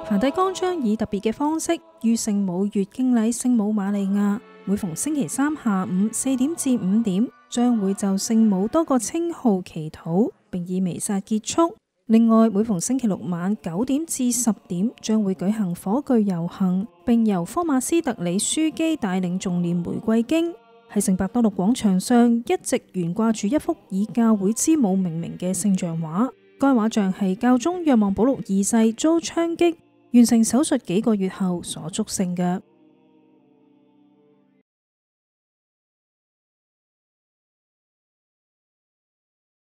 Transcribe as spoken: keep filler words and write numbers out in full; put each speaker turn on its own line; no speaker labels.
梵蒂岡將以特別嘅方式於聖母月敬禮聖母瑪利亞，每逢星期三下午四點至五點，將會就聖母多個稱號祈禱，並以彌撒結束。另外，每逢星期六晚九點至十點，將會舉行火炬遊行，並由科馬斯特里樞機帶領誦念玫瑰經。喺聖伯多祿廣場上，一直懸掛住一幅以教會之母命名嘅聖像畫。該畫像係教宗若望保祿二世遭槍擊，完成手術幾個月後所築成嘅。